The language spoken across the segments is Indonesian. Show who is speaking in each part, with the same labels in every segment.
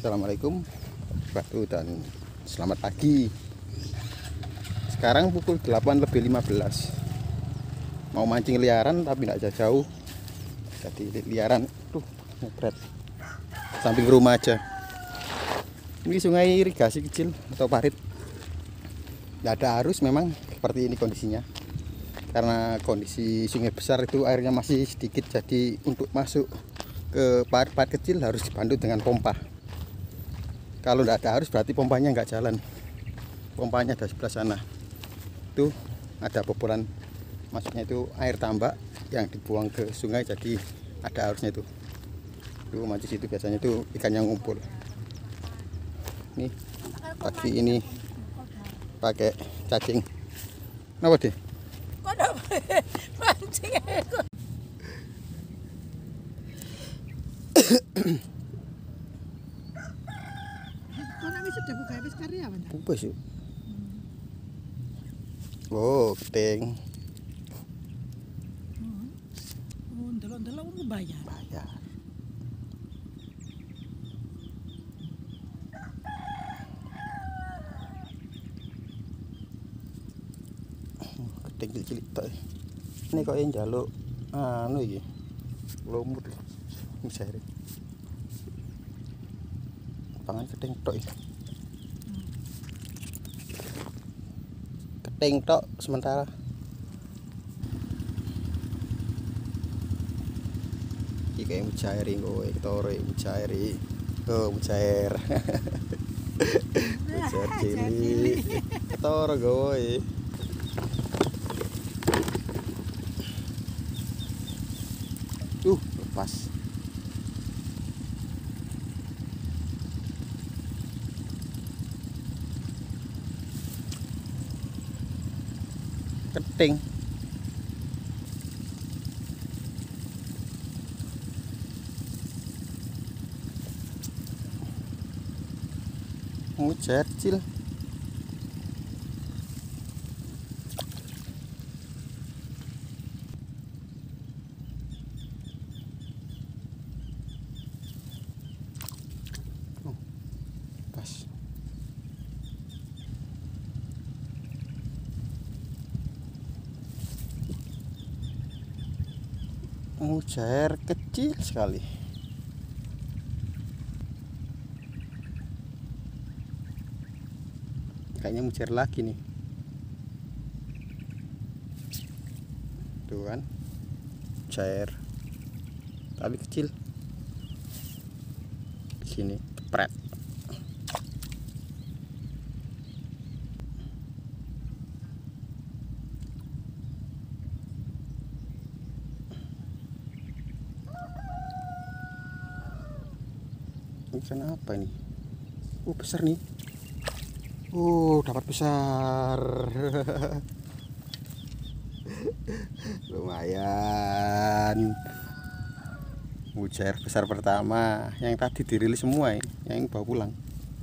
Speaker 1: Assalamualaikum warahmatullahi dan selamat pagi. Sekarang pukul 8:15. Mau mancing liaran tapi tidak jauh. Jadi liaran tuh ngepret samping rumah aja. Ini sungai irigasi kecil atau parit. Tidak ada arus, memang seperti ini kondisinya. Karena kondisi sungai besar itu airnya masih sedikit, jadi untuk masuk ke parit-parit kecil harus dibantu dengan pompa. Kalau tidak ada arus berarti pompanya nggak jalan. Pompanya ada sebelah sana. Itu ada bobolan, maksudnya itu air tambak yang dibuang ke sungai, jadi ada arusnya itu. Itu mancing situ biasanya itu ikan yang ngumpul. Nih pagi ini pakai cacing. Kenapa deh?
Speaker 2: Mancing sudah buka habis karyawan.
Speaker 1: Bubus yuk. Oh, keting.
Speaker 2: Delok-delok mau bayar.
Speaker 1: Bayar. Keting cilik tok. Ini kok yang njaluk anu iki. Lumut. Misere. Pangan keting tok iki. Keting tok sementara. Iki kayak mujairi kowe, ketore mujairi. Oh, mujair. Mujair cilik. Ketore kowe. Lepas. Keting. Mujair kecil. Pas. Mujair kecil sekali. Kayaknya mujair lagi nih. Tuh kan. Mujair. Tapi kecil. Sini, pret. Ikan apa ini? Besar nih. Dapat besar. Lumayan. Mujair besar pertama. Yang tadi dirilis semua ya, yang bawa pulang.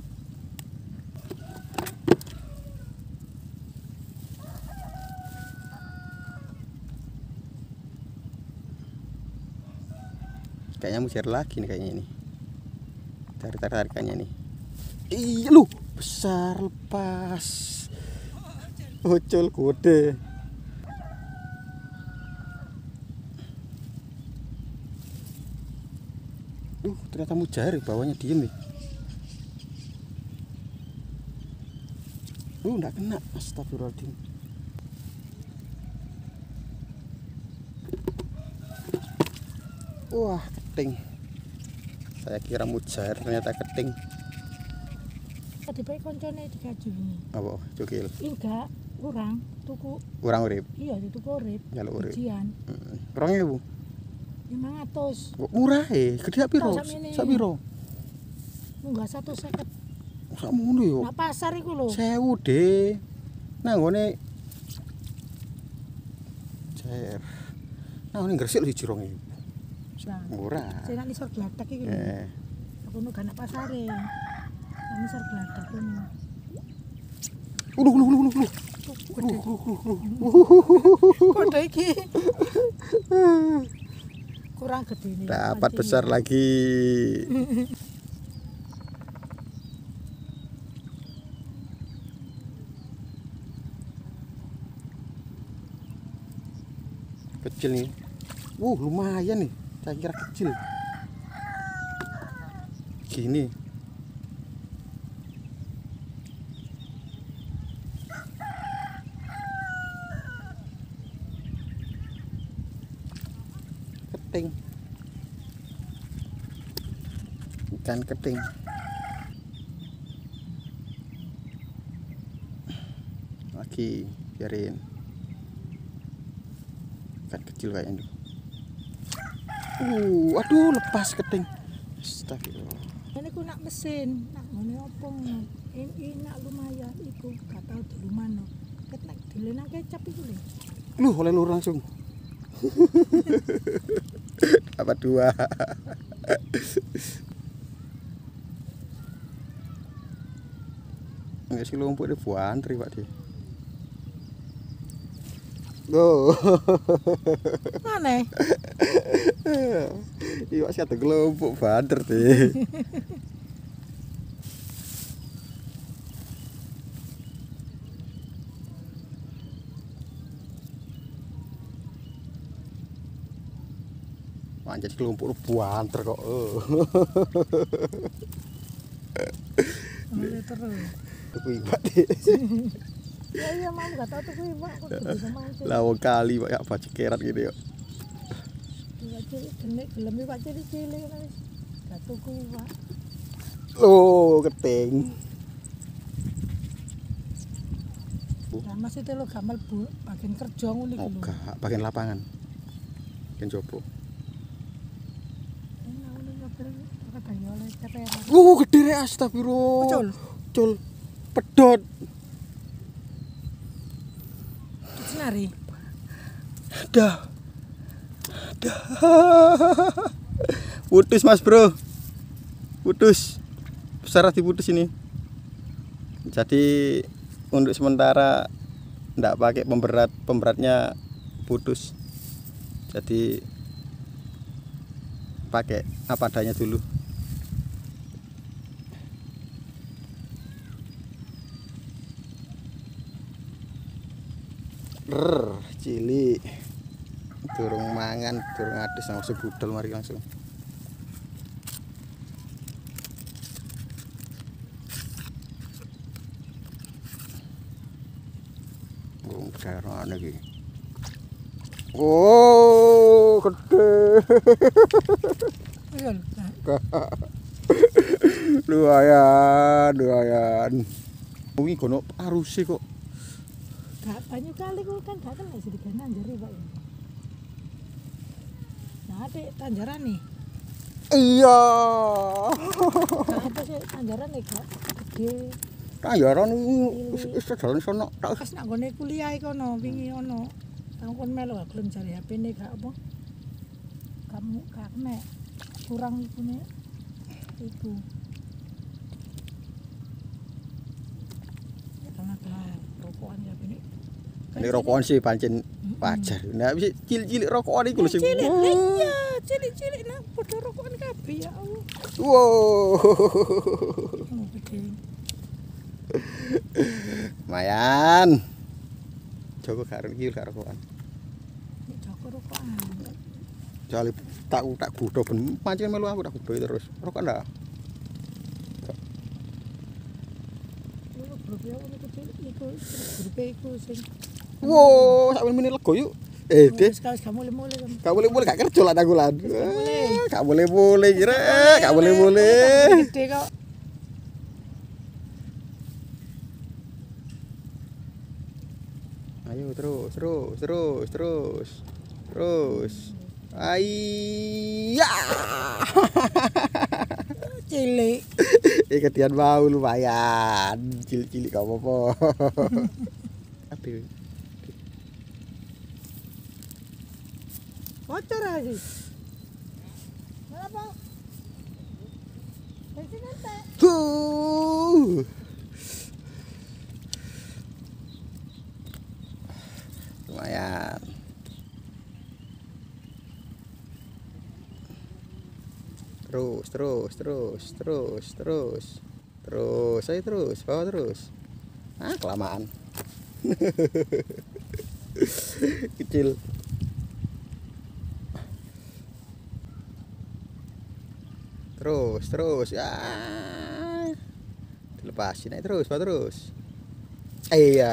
Speaker 1: Kayaknya mujair lagi nih kayaknya ini. Tarik-tarikannya nih. Iya lu, besar, lepas. Ocol kode. Ternyata mujair, bawahnya diem nih. Enggak kena. Astagfirullahaladzim. Wah, keting. Saya kira mujair, ternyata keting.
Speaker 2: Tadi baik koncone dikaju.
Speaker 1: Apa? Cukil.
Speaker 2: Enggak, kurang tuku.
Speaker 1: Kurang urip.
Speaker 2: Iya, tuku urip.
Speaker 1: Njaluk urip.
Speaker 2: Ujian.
Speaker 1: 2.000.
Speaker 2: 500.
Speaker 1: Murah gede piro? Sak piro?
Speaker 2: Enggak 150.
Speaker 1: Sak ngono yo.
Speaker 2: Nak pasar iku lho.
Speaker 1: 1000, De. Nah, ngene cair. Nah, ngene gresik lho 2.000. Murah.
Speaker 2: Saya nak nisor gladak iki lho. Aku nu gak nak pasare. Nisor gladak ngono. Kode iki. Kurang gede nih.
Speaker 1: Dapat besar lagi. Kecil nih. Lumayan nih. Saya kira kecil. Gini. Keting. Ikan keting. Lagi biarin. Ikan kecil kayaknya. Aduh, lepas keting. Astagfirullah.
Speaker 2: Ini ku nak mesin, nak ngene opo ngono. Ini nak lumayan iku, gak tau dulu mana. Ket nak dilena kecap iku lho.
Speaker 1: Oleh lur langsung. Dapat 2. Enggak sih lumpur deh buantri Pak di.
Speaker 2: Mana?
Speaker 1: Iwak sih ada kelompok banter deh. Manjat kelompok banter kok.
Speaker 2: Mulai terus.
Speaker 1: Tuku iwak deh.
Speaker 2: Iya mau gak tau tuku iwak kok bisa mancing.
Speaker 1: Lawang kali Pak ya baju kerat gitu ya.
Speaker 2: Iwak cilik genek gelem iwak cilik-cilik wis. Gak tuku iwak.
Speaker 1: Keting.
Speaker 2: Nah, masih telo gak mlebu bagian kerja ngono iki lho.
Speaker 1: Enggak, bagian lapangan. Bagian jopo. Gede rek astagfirullah. Cul. Pedot.
Speaker 2: Senari.
Speaker 1: Dah. Putus Mas Bro. Putus. Besar diputus ini. Jadi untuk sementara enggak pakai pemberatnya putus. Jadi pakai apa adanya dulu. Cilik. Durung mangan, durung adus langsung budal mari langsung. Darane iki. Gede.
Speaker 2: Iya.
Speaker 1: Lumayan. Wingi gono aruse kok.
Speaker 2: Gak banyak kali kok kan gak kena sih digawe nanjari Pak. Nah, adik tanjaran nih.
Speaker 1: Iya.
Speaker 2: Apa sih tanjaran nih gak gede.
Speaker 1: Tanjaran wis dalan sono tak
Speaker 2: Pas nak gone kuliah kono wingi ono. Aku kon melu gak gelem cari HP-ne gak apa. Kamu gak kena kurang ikune. Iku. Rokokan ya ini.
Speaker 1: Ini rokokan sih pancen wajar. Nah, wis cilik-cilik rokokan iku lho sing.
Speaker 2: Iya, cilik-cilik nah padha rokokan kabeh ya Allah.
Speaker 1: Wow. Lumayan. Joko gak iki gak rokokan.
Speaker 2: Joko rokokan.
Speaker 1: Jali tak gudo ben pancen melu aku tak gudo terus. Rokokan ndak? Wow, sak meneh lego yuk. Deh.
Speaker 2: Sekali kamu mulai kan.
Speaker 1: Gak boleh gak kerja lah aku lan. Gak boleh kira, gak boleh.
Speaker 2: Gede kok.
Speaker 1: Ayo terus. Ayya.
Speaker 2: Cilik.
Speaker 1: Ketian mau lumayan. Cilik-cilik gak apa-apa. Api.
Speaker 2: Bocor aja. Kenapa? Bensin ente.
Speaker 1: Tuh. Lumayan. Terus, ayo terus, bawa terus. Kelamaan. Kecil. terus ya, dilepasin aja terus Pak, terus iya.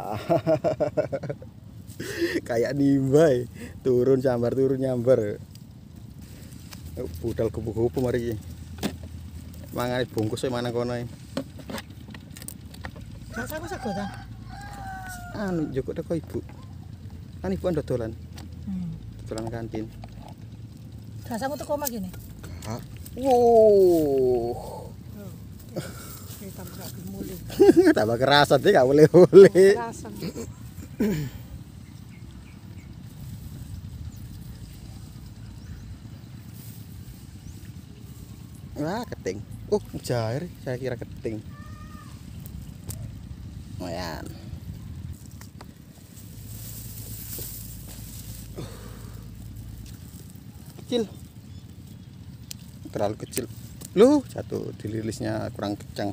Speaker 1: Kayak nimbai turun nyambar budal kupu-kupu mari mangane bungkus e mana kono.
Speaker 2: Rasaku sego ta.
Speaker 1: Anu joko teko ibu. Kan ibu dodolan. Dodolan kantin.
Speaker 2: Rasaku teko omah kene.
Speaker 1: Hah. Wow.
Speaker 2: Tambah gak dimulai.
Speaker 1: Tambah kerasan deh gak boleh-boleh.
Speaker 2: Kerasan.
Speaker 1: Wah, keting. Oh, jair, saya kira keting. Lumayan. Kecil. Terlalu kecil. Loh, jatuh dililisnya kurang kencang.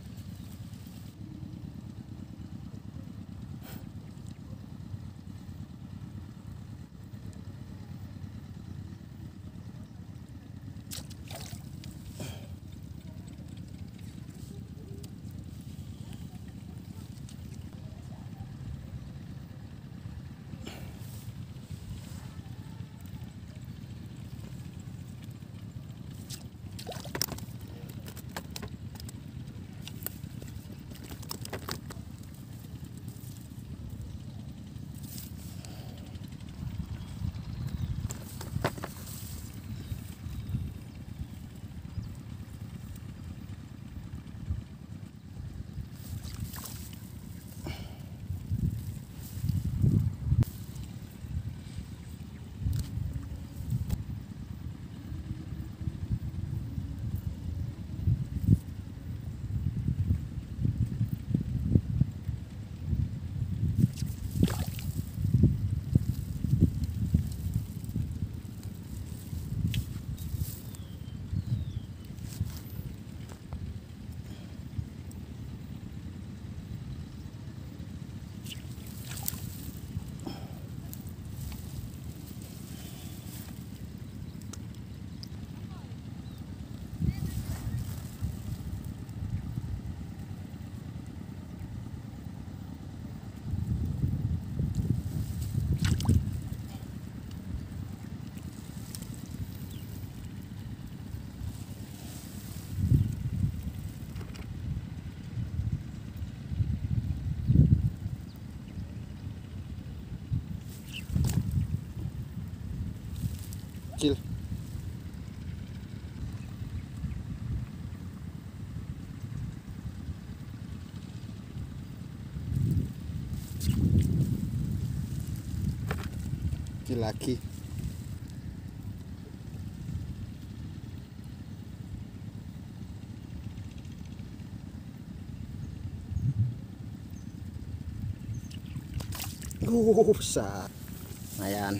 Speaker 1: Kecil. Kecil lagi. Besar. Lumayan.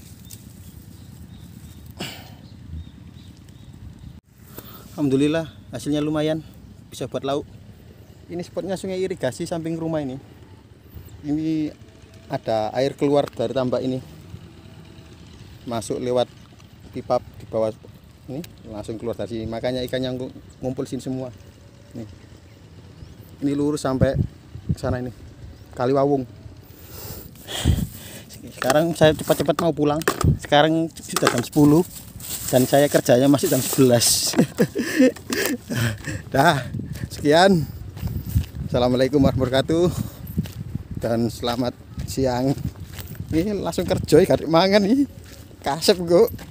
Speaker 1: Alhamdulillah hasilnya lumayan, bisa buat lauk. Ini spotnya sungai irigasi samping rumah ini. Ini ada air keluar dari tambak ini, masuk lewat pipa di bawah ini, langsung keluar dari sini. Makanya ikannya ngumpul sini semua. Ini lurus sampai sana ini, Kaliwawung. Sekarang saya cepat-cepat mau pulang. Sekarang sudah jam 10. Dan saya kerjanya masih jam 11. Dah, sekian. Assalamualaikum warahmatullahi wabarakatuh. Dan selamat siang. Ini langsung kerja, gak mangan nih. Kasep kok.